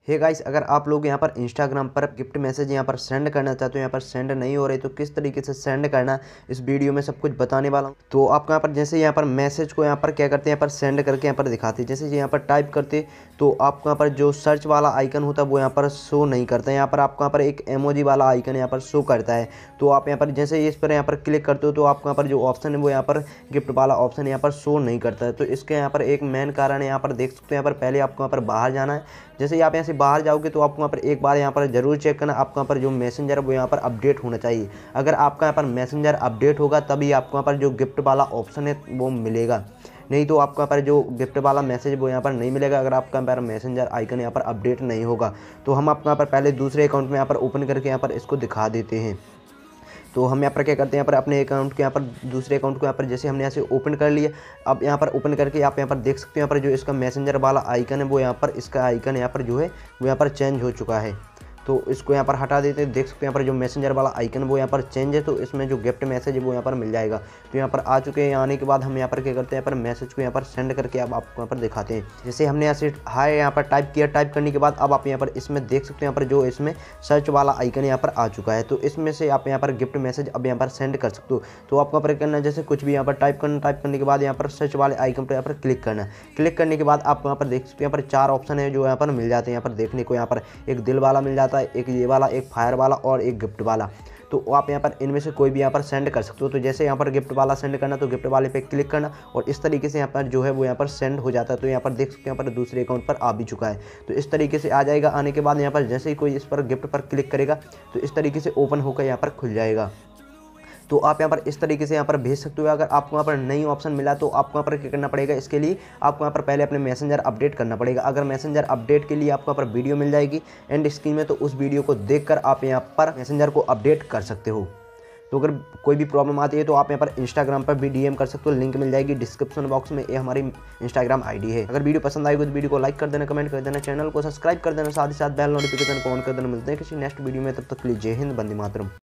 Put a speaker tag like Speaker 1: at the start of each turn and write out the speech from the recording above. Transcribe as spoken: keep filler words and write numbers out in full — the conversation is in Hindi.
Speaker 1: हे गाइस, अगर आप लोग यहाँ पर इंस्टाग्राम पर गिफ्ट मैसेज यहाँ पर सेंड करना चाहते हो, यहाँ पर सेंड नहीं हो रहे तो किस तरीके से सेंड करना इस वीडियो में सब कुछ बताने वाला हूँ। तो आपको यहाँ पर जैसे यहाँ पर मैसेज को यहाँ पर क्या करते हैं, यहाँ पर सेंड करके यहाँ पर दिखाते हैं। जैसे यहाँ पर टाइप करते तो आपको यहाँ पर जो सर्च वाला आइकन होता है वो यहाँ पर शो नहीं करता है। यहाँ पर आपको यहाँ पर एक इमोजी वाला आइकन यहाँ पर शो करता है। तो आप यहाँ पर जैसे इस पर यहाँ पर क्लिक करते हो तो आपको यहाँ पर जो ऑप्शन है वो यहाँ पर गिफ्ट वाला ऑप्शन यहाँ पर शो नहीं करता है। तो इसके यहाँ पर एक मेन कारण है, यहाँ पर देख सकते हो। यहाँ पर पहले आपको यहाँ पर बाहर जाना है। जैसे ही आप यहाँ से बाहर जाओगे तो आपको यहाँ पर एक बार यहाँ पर जरूर चेक करना, आपको यहाँ पर जो मैसेंजर है वो यहाँ पर अपडेट होना चाहिए। अगर आपका यहाँ पर मैसेंजर अपडेट होगा तभी आपको यहाँ पर जो गिफ्ट वाला ऑप्शन है वो मिलेगा, नहीं तो आपको यहाँ पर जो गिफ्ट वाला मैसेज वो यहाँ पर नहीं मिलेगा अगर आपका यहाँ पर मैसेंजर आइकन यहाँ पर अपडेट नहीं होगा। तो हम आपको यहाँ पर पहले दूसरे अकाउंट में यहाँ पर ओपन करके यहाँ पर इसको दिखा देते हैं। तो हम यहाँ पर क्या करते हैं, यहाँ पर अपने अकाउंट के यहाँ पर दूसरे अकाउंट को यहाँ पर जैसे हमने यहाँ से ओपन कर लिया। अब यहाँ पर ओपन करके आप यहाँ पर देख सकते हो, यहाँ पर जो इसका मैसेंजर वाला आइकन है वो यहाँ पर इसका आइकन यहाँ पर जो है वो यहाँ पर चेंज हो चुका है। तो इसको यहाँ पर हटा देते हैं। देख सकते हैं यहाँ पर जो मैसेंजर वाला आइकन वो यहाँ पर चेंज है, तो इसमें जो गिफ्ट मैसेज है वो यहाँ पर मिल जाएगा। तो यहाँ पर आ चुके हैं। आने के बाद हम यहाँ पर क्या करते हैं, यहाँ पर मैसेज को यहाँ पर सेंड करके अब आपको यहाँ पर दिखाते हैं। जैसे हमने यहाँ से हाय यहाँ पर टाइप किया, टाइप करने के बाद अब आप यहाँ पर इसमें देख सकते हो यहाँ पर जो इसमें सर्च वाला आइकन यहाँ पर आ चुका है। तो इसमें से आप यहाँ पर गिफ्ट मैसेज अब यहाँ पर सेंड कर सकते हो। तो आपको यहाँ पर करना है, जैसे कुछ भी यहाँ पर टाइप करना, टाइप करने के बाद यहाँ पर सर्च वाले आइकन पर यहाँ पर क्लिक करना। क्लिक करने के बाद आप यहाँ पर देख सकते हो यहाँ पर चार ऑप्शन है जो यहाँ पर मिल जाते हैं यहाँ पर देखने को। यहाँ पर एक दिल वाला मिल जाता है, एक ये वाला, एक फायर वाला और एक गिफ्ट वाला। तो आप यहाँ पर इनमें से कोई भी यहाँ पर सेंड कर सकते हो। तो जैसे यहाँ पर गिफ्ट वाला सेंड करना तो गिफ्ट वाले पे क्लिक करना और इस तरीके से यहाँ पर जो है वो यहाँ पर सेंड हो जाता है। तो यहाँ पर देख सकते हैं यहाँ पर दूसरे अकाउंट पर आ भी चुका है। तो इस तरीके से आ जाएगा। आने के बाद यहाँ पर जैसे ही कोई इस पर गिफ्ट पर क्लिक करेगा तो इस तरीके से ओपन होकर यहाँ पर खुल जाएगा। तो आप यहाँ पर इस तरीके से यहाँ पर भेज सकते हो। अगर आपको यहाँ पर नई ऑप्शन मिला तो आपको यहाँ पर क्या करना पड़ेगा, इसके लिए आपको यहाँ पर पहले अपने मैसेंजर अपडेट करना पड़ेगा। अगर मैसेंजर अपडेट के लिए आपको यहाँ पर वीडियो मिल जाएगी एंड स्क्रीन में, तो उस वीडियो को देखकर आप यहाँ पर मैसेंजर को अपडेट कर सकते हो। तो अगर कोई भी प्रॉब्लम आती है तो आप यहाँ पर इंस्टाग्राम पर भी डीएम कर सकते हो। लिंक मिल जाएगी डिस्क्रिप्शन बॉक्स में, ये हमारी इंस्टाग्राम आईडी है। अगर वीडियो पसंद आएगी तो वीडियो को लाइक कर देना, कमेंट कर देना, चैनल को सब्सक्राइब कर देना, साथ ही साथ बेल नोटिफिकेशन को ऑन कर देना। मिलते हैं किसी नेक्स्ट वीडियो में, तब तक के लिए जय हिंद, वंदे मातरम।